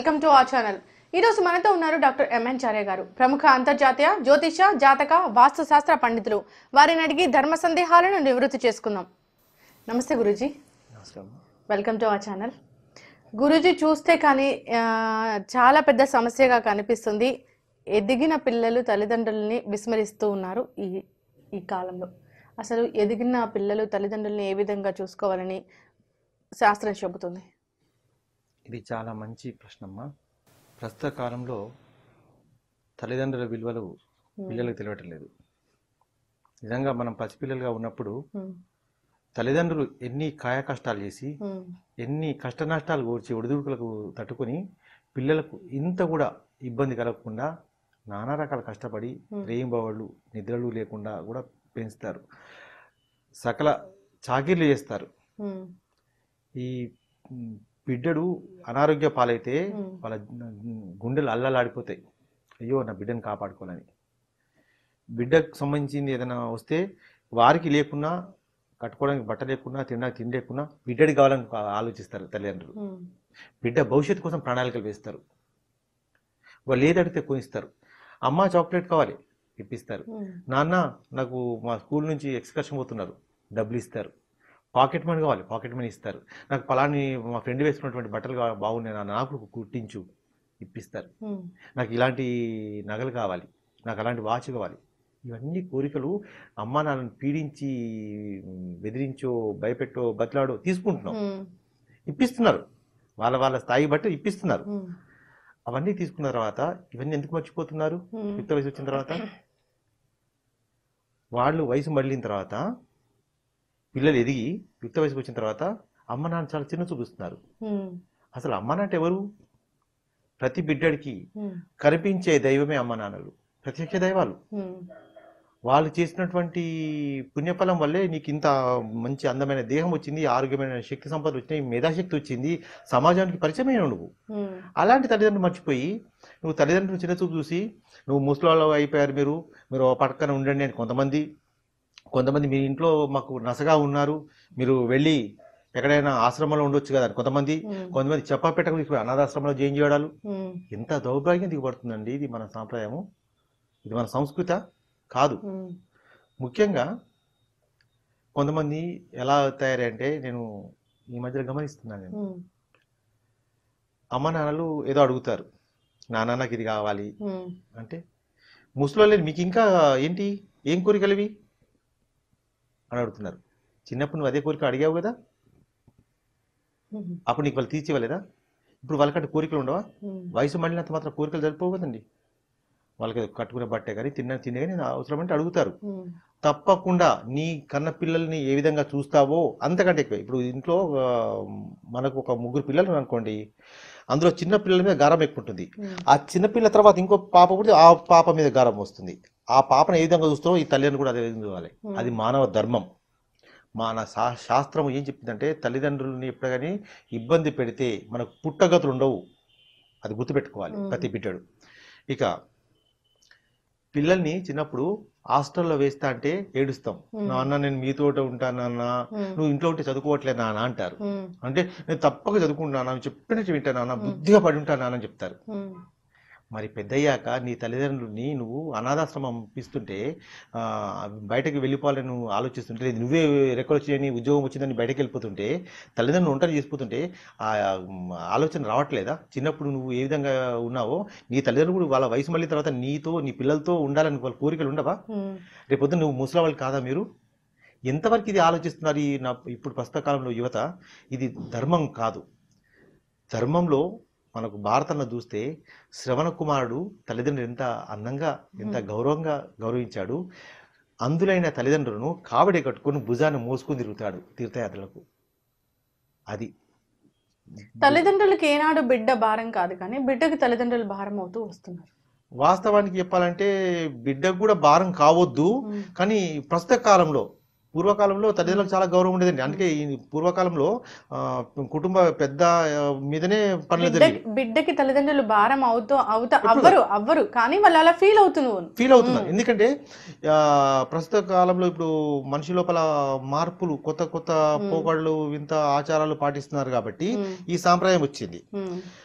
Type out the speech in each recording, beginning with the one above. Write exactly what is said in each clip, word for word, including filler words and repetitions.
Welcome to our channel. ఈ రోజు మనతో ఉన్నారు డాక్టర్ ఎంఎన్ చార్య గారు, ప్రముఖ అంతర్జాతీయ జ్యోతిష జాతక వాస్తు శాస్త్ర పండితులు. వారిని అడిగి ధర్మ సందేహాలను నివృత్తి చేసుకుందాం. నమస్తే గురూజీ. నమస్కారం. Welcome to our channel. గురూజీ, చూస్తే కానీ చాలా పెద్ద సమస్యగా కనిపిస్తుంది. ఎదిగిన పిల్లలు తల్లిదండ్రులని విస్మరిస్తూ ఉన్నారు ఈ ఈ కాలంలో. అసలు ఎదిగిన పిల్లలు తల్లిదండ్రులని ఏ విధంగా చూసుకోవాలని శాస్త్రం చెబుతుంది? ఇది చాలా మంచి ప్రశ్నమ్మా. ప్రస్తుత కాలంలో తల్లిదండ్రుల విలువలు పిల్లలకు తెలియటం లేదు. నిజంగా మనం పసిపిల్లలుగా ఉన్నప్పుడు తల్లిదండ్రులు ఎన్ని కాయ కష్టాలు చేసి ఎన్ని కష్ట నష్టాలు కూర్చి ఒడిదుడుకులకు తట్టుకొని పిల్లలకు ఇంత కూడా ఇబ్బంది కలగకుండా నానా రకాల కష్టపడి రేయింబవళ్ళు నిద్రలు లేకుండా కూడా పెంచుతారు. సకల చాకిర్లు చేస్తారు. ఈ బిడ్డడు అనారోగ్య పాలైతే వాళ్ళ గుండెలు అల్లలాడిపోతాయి. అయ్యో నా బిడ్డను కాపాడుకోవాలని. బిడ్డకు సంబంధించింది ఏదైనా వస్తే వారికి లేకున్నా, కట్టుకోవడానికి బట్ట లేకున్నా, తినడానికి తిండి లేకున్నా బిడ్డడికి కావాలని ఆలోచిస్తారు తల్లిదండ్రులు. బిడ్డ భవిష్యత్తు కోసం ప్రణాళికలు వేస్తారు. వాళ్ళు ఏదడితే కొనిస్తారు. అమ్మ చాక్లెట్ కావాలి ఇప్పిస్తారు. నాన్న నాకు మా స్కూల్ నుంచి ఎక్స్కర్షన్ పోతున్నారు, డబ్బులు ఇస్తారు. పాకెట్ మనీ కావాలి, పాకెట్ మనీ ఇస్తారు. నాకు పలాని మా ఫ్రెండ్ వేసుకున్నటువంటి బట్టలు కావాలి, బాగున్నాయి నాన్న నాకు కుట్టించు ఇప్పిస్తారు. నాకు ఇలాంటి నగలు కావాలి, నాకు అలాంటి వాచ్ కావాలి. ఇవన్నీ కోరికలు అమ్మా నాన్నను పీడించి బెదిరించో భయపెట్టో బతిలాడో తీసుకుంటున్నాం, ఇప్పిస్తున్నారు. వాళ్ళ వాళ్ళ స్థాయి బట్టి ఇప్పిస్తున్నారు. అవన్నీ తీసుకున్న తర్వాత ఇవన్నీ ఎందుకు మర్చిపోతున్నారు? యుక్త వయసు వచ్చిన తర్వాత, వాళ్ళు వయసు మళ్ళిన తర్వాత, పిల్లలు ఎదిగి యుక్త వయసుకు వచ్చిన తర్వాత అమ్మ నాన్న చాలా చిన్న చూపిస్తున్నారు. అసలు అమ్మ నాన్న ఎవరు? ప్రతి బిడ్డడికి కనిపించే దైవమే అమ్మ నాన్నలు, ప్రత్యక్ష దైవాలు. వాళ్ళు చేసినటువంటి పుణ్యఫలం వల్లే నీకు ఇంత మంచి అందమైన దేహం వచ్చింది, ఆరోగ్యమైన శక్తి సంపద వచ్చినాయి, మేధాశక్తి వచ్చింది, సమాజానికి పరిచయమైన నువ్వు. అలాంటి తల్లిదండ్రులు మర్చిపోయి నువ్వు తల్లిదండ్రులు చిన్న చూపు చూసి నువ్వు ముసలివాళ్ళు అయిపోయారు, మీరు మీరు పక్కన ఉండండి అని కొంతమంది, కొంతమంది మీ ఇంట్లో మాకు నసగా ఉన్నారు, మీరు వెళ్ళి ఎక్కడైనా ఆశ్రమంలో ఉండొచ్చు కదా అని కొంతమంది, కొంతమంది చెప్పా పెట్టక అనాథాశ్రమంలో జాయిన్ చేయడాలు. ఎంత దౌర్భాగ్యం దిగబడుతుందండి. ఇది మన సాంప్రదాయము, ఇది మన సంస్కృత కాదు. ముఖ్యంగా కొంతమంది ఎలా తయారంటే, నేను ఈ మధ్యలో గమనిస్తున్నాను, నేను అమ్మ నాన్నలు ఏదో అడుగుతారు, నాన్న నాకు ఇది కావాలి అంటే, ముసలి మీకు ఇంకా ఏంటి, ఏం కోరికలు ఇవి అని అడుగుతున్నారు. చిన్నప్పుడు నువ్వు అదే కోరిక అడిగావు కదా, అప్పుడు నీకు వాళ్ళు తీర్చివ్వలేదా? ఇప్పుడు వాళ్ళకంటే కోరికలు ఉండవా? వయసు మళ్ళినంత మాత్రం కోరికలు సరిపోవు కదండి. వాళ్ళకి కట్టుకునే బట్టే కానీ తిన్న తినే కానీ అవసరం అంటే అడుగుతారు. తప్పకుండా నీ కన్న పిల్లల్ని ఏ విధంగా చూస్తావో అంతకంటే ఎక్కువ. ఇప్పుడు ఇంట్లో మనకు ఒక ముగ్గురు పిల్లలు అనుకోండి, అందులో చిన్న పిల్లల మీద గారం ఎక్కువ ఉంటుంది. ఆ చిన్న పిల్లల తర్వాత ఇంకో పాప పుడితే ఆ పాప మీద గారం వస్తుంది. ఆ పాపను ఏ విధంగా చూస్తావో ఈ తల్లిని కూడా అదే విధంగా చూడాలి. అది మానవ ధర్మం. మన శా శాస్త్రం ఏం చెప్పిందంటే, తల్లిదండ్రులని ఎప్పుడు కానీ ఇబ్బంది పెడితే మనకు పుట్టగతులు ఉండవు. అది గుర్తుపెట్టుకోవాలి ప్రతి బిడ్డడు. ఇక పిల్లల్ని చిన్నప్పుడు హాస్టల్లో వేస్తా అంటే ఏడుస్తాం. నాన్న నేను మీతో ఉంటానన్నా, నువ్వు ఇంట్లో ఉంటే చదువుకోవట్లే నాన్న అంటారు. అంటే నేను తప్పక చదువుకుంటున్నాను, చెప్పినట్టు వింటానా, బుద్ధిగా పడి ఉంటానా అని చెప్తారు. మరి పెద్దయ్యాక నీ తల్లిదండ్రులని నువ్వు అనాథాశ్రమం పంపిస్తుంటే, బయటకు వెళ్ళిపోవాలని నువ్వు ఆలోచిస్తుంటే, నువ్వే రెక్కలు వచ్చాయని ఉద్యోగం వచ్చిందని బయటకు వెళ్ళిపోతుంటే, తల్లిదండ్రులు ఒంటరి చేసిపోతుంటే ఆ ఆలోచన రావట్లేదా? చిన్నప్పుడు నువ్వు ఏ విధంగా ఉన్నావో నీ తల్లిదండ్రులు కూడా వాళ్ళ వయసు మళ్ళీ తర్వాత నీతో నీ పిల్లలతో ఉండాలని వాళ్ళ కోరికలు ఉండవా? రేపొద్దు నువ్వు ముసలి వాళ్ళు కాదా మీరు? ఎంతవరకు ఇది ఆలోచిస్తున్నారు ఈ నా ఇప్పుడు ప్రస్తుత కాలంలో యువత? ఇది ధర్మం కాదు. ధర్మంలో మనకు భారతంలో చూస్తే శ్రవణ కుమారుడు తల్లిదండ్రులు ఎంత అందంగా, ఎంత గౌరవంగా గౌరవించాడు. అందులైన తల్లిదండ్రులను కావడి కట్టుకుని భుజాన్ని మోసుకుని తిరుగుతాడు తీర్థయాత్రలకు. అది తల్లిదండ్రులకి ఏనాడు బిడ్డ భారం కాదు, కానీ బిడ్డకి తల్లిదండ్రులు భారం అవుతూ వస్తున్నారు. వాస్తవానికి చెప్పాలంటే బిడ్డకు కూడా భారం కావద్దు. కానీ ప్రస్తుత కాలంలో, పూర్వకాలంలో తల్లిదండ్రులకు చాలా గౌరవం ఉండేదండి. అందుకే ఈ పూర్వకాలంలో కుటుంబ పెద్ద మీదనే పనులు జరిగి బిడ్డకి తల్లిదండ్రులు భారం అవుతూ అవుతా అవ్వరు అవ్వరు కానీ వాళ్ళు అలా ఫీల్ అవుతున్నారు ఫీల్ అవుతున్నారు ఎందుకంటే ప్రస్తుత కాలంలో ఇప్పుడు మనిషి లోపల మార్పులు, కొత్త కొత్త పోకడలు, వింత ఆచారాలు పాటిస్తున్నారు కాబట్టి ఈ సాంప్రదాయం వచ్చింది.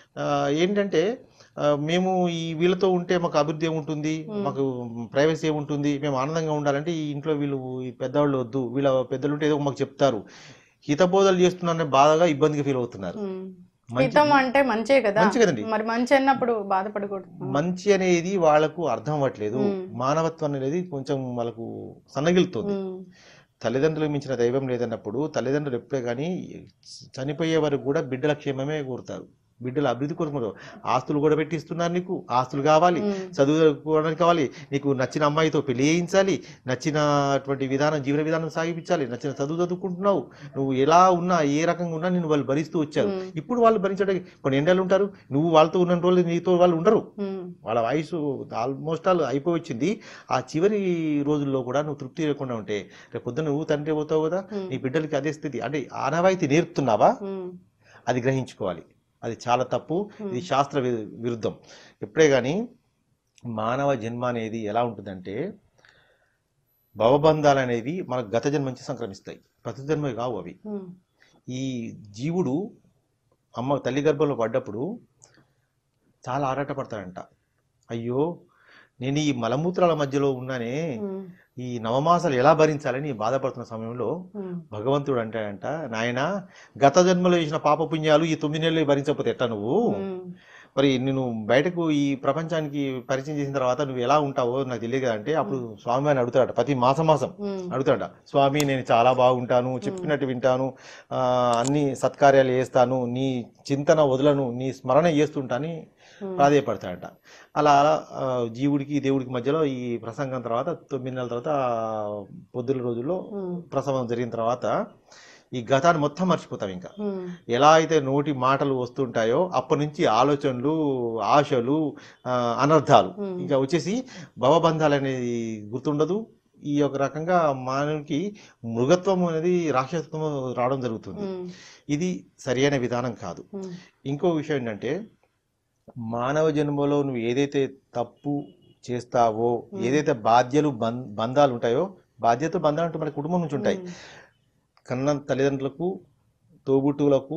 ఆ, ఏంటంటే ఆ, మేము ఈ వీళ్ళతో ఉంటే మాకు అభివృద్ధి ఏముంటుంది, మాకు ప్రైవసీ ఏముంటుంది, మేము ఆనందంగా ఉండాలంటే ఈ ఇంట్లో వీళ్ళు ఈ పెద్దవాళ్ళు వద్దు, వీళ్ళ పెద్దలు ఉంటే ఏదో మాకు చెప్తారు, హితబోధలు చేస్తున్నారనే బాధగా ఇబ్బందిగా ఫీల్ అవుతున్నారు. ఉమ్. మంచి హితం అంటే మంచే కదా, మంచి కదండి. మరి మంచి అన్నప్పుడు బాధపడకూడదు. మంచి అనేది వాళ్ళకు అర్థం అవ్వట్లేదు, ఉమ్. మానవత్వం అనేది కొంచెం వాళ్ళకు సన్నగిలుతుంది. ఉమ్. తల్లిదండ్రులకు మించిన దైవం లేదన్నప్పుడు తల్లిదండ్రులు ఎప్పుడే కానీ చనిపోయే వరకు కూడా బిడ్డల క్షేమమే కోరుతారు, బిడ్డల అభివృద్ధి కోరుకుంటారు. ఆస్తులు కూడా పెట్టిస్తున్నారు, నీకు ఆస్తులు కావాలి, ఉమ్. చదువుకోవడానికి కావాలి, నీకు నచ్చిన అమ్మాయితో పెళ్లి చేయించాలి, నచ్చినటువంటి విధానం జీవన విధానం సాగిపించాలి, నచ్చిన చదువు చదువుకుంటున్నావు, నువ్వు ఎలా ఉన్నా ఏ రకంగా ఉన్నా నేను వాళ్ళు భరిస్తూ వచ్చారు. ఉమ్. ఇప్పుడు వాళ్ళు భరించడానికి కొన్ని ఎండలు ఉంటారు, నువ్వు వాళ్ళతో ఉన్న రోజులు నీతో వాళ్ళు ఉండరు, ఉమ్. వాళ్ళ వయసు ఆల్మోస్ట్ ఆల్ అయిపోయి వచ్చింది. ఆ చివరి రోజుల్లో కూడా నువ్వు తృప్తి లేకుండా ఉంటే రేపు పొద్దున నువ్వు తండ్రి అవుతావు కదా, నీ బిడ్డలకి అదే స్థితి. అంటే ఆనవాయితీ నేర్పుతున్నావా, ఉమ్. అది గ్రహించుకోవాలి. అది చాలా తప్పు, ఇది శాస్త్ర వి- విరుద్ధం. ఎప్పుడే కానీ మానవ జన్మ అనేది ఎలా ఉంటుందంటే భవబంధాలు అనేవి మన గత జన్మ నుంచి సంక్రమిస్తాయి, ప్రతి జన్మ కావు అవి. ఉమ్. ఈ జీవుడు అమ్మ తల్లి గర్భంలో పడ్డప్పుడు చాలా ఆరాటపడతాడంట, అయ్యో నేను ఈ మలమూత్రాల మధ్యలో ఉన్నానే, ఉమ్. ఈ నవమాసాలు ఎలా భరించాలని బాధపడుతున్న సమయంలో ఉమ్. భగవంతుడు అంటాడంట, నాయన గత జన్మలో చేసిన పాపపుణ్యాలు ఈ తొమ్మిది నెలలు భరించకపోతే ఎట్టా నువ్వు, ఉమ్. మరి నేను బయటకు ఈ ప్రపంచానికి పరిచయం చేసిన తర్వాత నువ్వు ఎలా ఉంటావో నాకు తెలియదు కదా అంటే, అప్పుడు స్వామి అని అడుగుతాడట, ప్రతి మాసం మాసం ఉమ్. అడుగుతాడట, స్వామి నేను చాలా బాగుంటాను, చెప్పినట్టు వింటాను, ఆ, అన్ని సత్కార్యాలు చేస్తాను, నీ చింతన వదలను, నీ స్మరణ చేస్తుంటాని ప్రాధేయపడతాడట. అలా ఆ, జీవుడికి దేవుడికి మధ్యలో ఈ ప్రసంగం తర్వాత తొమ్మిది నెలల తర్వాత ఆ, పొద్దుల రోజుల్లో ఉమ్. ప్రసవం జరిగిన తర్వాత ఈ గతాన్ని మొత్తం మర్చిపోతాం. ఇంకా ఉమ్. ఎలా అయితే నోటి మాటలు వస్తుంటాయో అప్పటి నుంచి ఆలోచనలు, ఆశలు, ఆ, అనర్థాలు ఇంకా వచ్చేసి భవబంధాలు అనేది గుర్తుండదు. ఈ ఒక రకంగా మానవునికి మృగత్వం అనేది రాక్షసత్వం రావడం జరుగుతుంది. ఉమ్. ఇది సరియైన విధానం కాదు. ఉమ్. ఇంకో విషయం ఏంటంటే మానవ జన్మలో నువ్వు ఏదైతే తప్పు చేస్తావో, ఏదైతే బాధ్యలు బం- బంధాలు ఉంటాయో, బాధ్యత బంధాలు అంటే మన కుటుంబం నుంచి ఉంటాయి, కన్న తల్లిదండ్రులకు, తోబుట్టువులకు,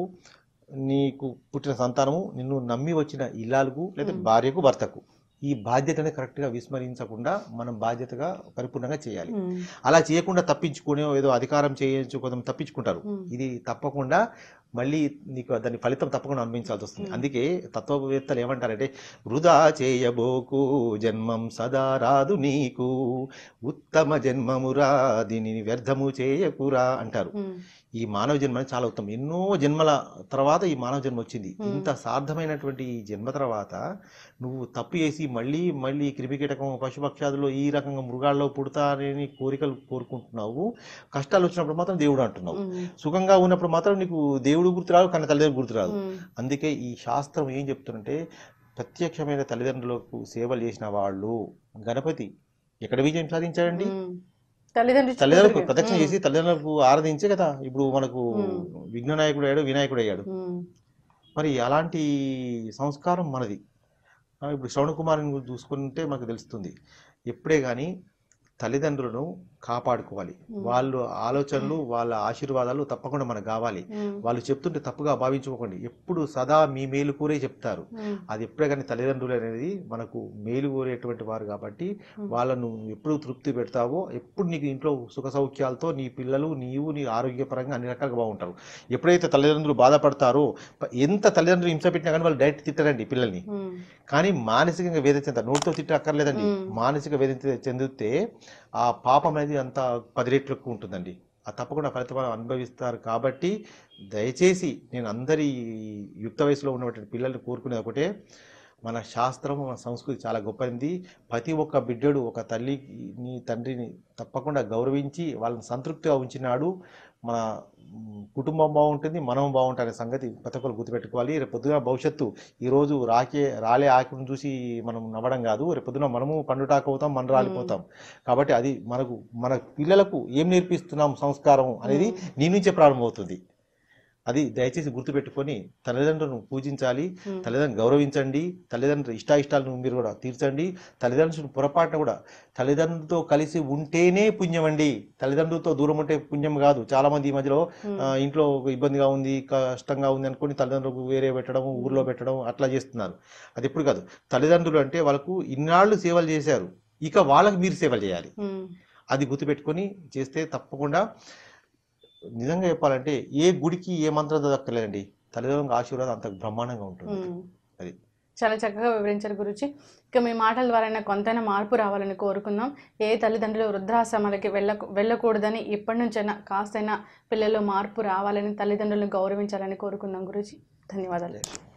నీకు పుట్టిన సంతానము, నిన్ను నమ్మి వచ్చిన ఇల్లాలకు లేదా భార్యకు, భర్తకు, ఈ బాధ్యతని కరెక్ట్గా విస్మరించకుండా మనం బాధ్యతగా పరిపూర్ణంగా చేయాలి. ఉమ్. అలా చేయకుండా తప్పించుకునే ఏదో అధికారం చేయొచ్చు, కొంత తప్పించుకుంటారు. ఇది తప్పకుండా మళ్ళీ నీకు దాని ఫలితం తప్పకుండా అనుభవించాల్సి వస్తుంది. అందుకే తత్వవేత్తలు ఏమంటారంటే, వృధా చేయబోకు జన్మం సదా రాదు నీకు, ఉత్తమ జన్మమురా దీనిని వ్యర్థము చేయకురా అంటారు. ఉమ్. ఈ మానవ జన్మ అనేది చాలా ఉత్తమం. ఎన్నో జన్మల తర్వాత ఈ మానవ జన్మ వచ్చింది. ఇంత సార్థమైనటువంటి ఈ జన్మ తర్వాత నువ్వు తప్పు చేసి మళ్ళీ మళ్ళీ క్రిమికీటకం, పశుపక్షాదులో ఈ రకంగా మృగాల్లో పుడతానని కోరికలు కోరుకుంటున్నావు. కష్టాలు వచ్చినప్పుడు మాత్రం దేవుడు అంటున్నావు, ఉమ్. సుఖంగా ఉన్నప్పుడు మాత్రం నీకు దేవుడు గుర్తురాదు, కన్న తల్లిదండ్రులు గుర్తురాదు. ఉమ్. అందుకే ఈ శాస్త్రం ఏం చెప్తుందంటే, ప్రత్యక్షమైన తల్లిదండ్రులకు సేవలు చేసిన వాళ్ళు, గణపతి ఎక్కడ విజయం సాధించాడండి? ఉమ్. తల్లిదండ్రులు తల్లిదండ్రులకు ప్రదక్షిణ చేసి తల్లిదండ్రులకు ఆరాధించే కదా ఇప్పుడు మనకు విఘ్ననాయకుడు అయ్యాడు, వినాయకుడు అయ్యాడు. ఉమ్. మరి అలాంటి సంస్కారం మనది. ఆ, ఇప్పుడు శ్రవణ కుమారుని గురించి చూసుకుంటే మనకు తెలుస్తుంది. ఎప్పుడే కానీ తల్లిదండ్రులను కాపాడుకోవాలి. వాళ్ళు ఆలోచనలు, వాళ్ళ ఆశీర్వాదాలు తప్పకుండా మనకు కావాలి. ఉమ్. వాళ్ళు చెప్తుంటే తప్పుగా భావించుకోకండి, ఎప్పుడు సదా మీ మేలు కోరే చెప్తారు. ఉమ్. అది ఎప్పుడే కానీ తల్లిదండ్రులు అనేది మనకు మేలు కోరేటువంటి వారు కాబట్టి వాళ్ళను ఎప్పుడు తృప్తి పెడతావో, ఎప్పుడు నీకు ఇంట్లో సుఖ సౌఖ్యాలతో నీ పిల్లలు, నీవు, నీ ఆరోగ్యపరంగా అన్ని రకాలుగా బాగుంటారు. ఎప్పుడైతే తల్లిదండ్రులు బాధపడతారో, ప- ఎంత తల్లిదండ్రులు హింస పెట్టినా కానీ వాళ్ళు డైరెక్ట్ తిట్టరండి పిల్లల్ని, ఉమ్. కానీ మానసికంగా వేదన చెందారు. నోటితో తిట్ట అక్కర్లేదండి, మానసిక వేదన చెందితే ఆ పాపం అనేది అంత పది రెట్లు ఎక్కువ ఉంటుందండి. ఆ తప్పకుండా ఫలితం అనుభవిస్తారు. కాబట్టి దయచేసి నేను అందరి యుక్త వయసులో ఉన్నటువంటి పిల్లల్ని కోరుకునేది ఒకటే, మన శాస్త్రం, మన సంస్కృతి చాలా గొప్పది. ప్రతి ఒక్క బిడ్డడు ఒక తల్లిని, తండ్రిని తప్పకుండా గౌరవించి వాళ్ళని సంతృప్తిగా ఉంచినాడు, మన కుటుంబం బాగుంటుంది, మనం బాగుంటానే సంగతి ప్రతి ఒక్కరు గుర్తుపెట్టుకోవాలి. రేపు పొద్దున భవిష్యత్తు ఈరోజు రాకే రాలే ఆకును చూసి మనం నవ్వడం కాదు, రేపు పొద్దున మనము పండుటాకు అవుతాం, మనం రాలిపోతాం. కాబట్టి అది మనకు, మన పిల్లలకు ఏం నేర్పిస్తున్నాం సంస్కారం అనేది నీ నుంచే ప్రారంభమవుతుంది. అది దయచేసి గుర్తుపెట్టుకొని తల్లిదండ్రులను పూజించాలి, ఉమ్, తల్లిదండ్రులను గౌరవించండి, తల్లిదండ్రుల ఇష్టాయిష్టాలను మీరు కూడా తీర్చండి. తల్లిదండ్రులు పొరపాటున కూడా తల్లిదండ్రులతో కలిసి ఉంటేనే పుణ్యం అండి, తల్లిదండ్రులతో దూరం ఉంటే పుణ్యం కాదు. చాలా మంది ఈ మధ్యలో ఉమ్, ఆ, ఇంట్లో ఇబ్బందిగా ఉంది, కష్టంగా ఉంది అనుకుని తల్లిదండ్రులకు వేరే పెట్టడం, ఊర్లో పెట్టడం అట్లా చేస్తున్నారు. అది ఎప్పుడు కాదు. తల్లిదండ్రులు అంటే వాళ్ళకు ఇన్నాళ్ళు సేవలు చేశారు, ఇక వాళ్ళకి మీరు సేవలు చేయాలి. ఉమ్, అది గుర్తుపెట్టుకొని చేస్తే తప్పకుండా, నిజంగా చెప్పాలంటే ఏ గుడికి ఏ మంత్రం దక్కలేదండి, తల్లిదండ్రుల ఆశీర్వాదం అంత బ్రహ్మాండంగా ఉంటుంది. ఉమ్. అది చాలా చక్కగా వివరించారు గురుజీ. ఇక మీ మాటల ద్వారా కొంతైనా మార్పు రావాలని కోరుకుందాం. ఏ తల్లిదండ్రులు వృద్ధాశ్రమాలకి వెళ్ళ వెళ్ళకూడదని ఇప్పటి నుంచైనా కాస్తైనా పిల్లల్లో మార్పు రావాలని, తల్లిదండ్రులను గౌరవించాలని కోరుకుందాం గురుజీ. ధన్యవాదాలు.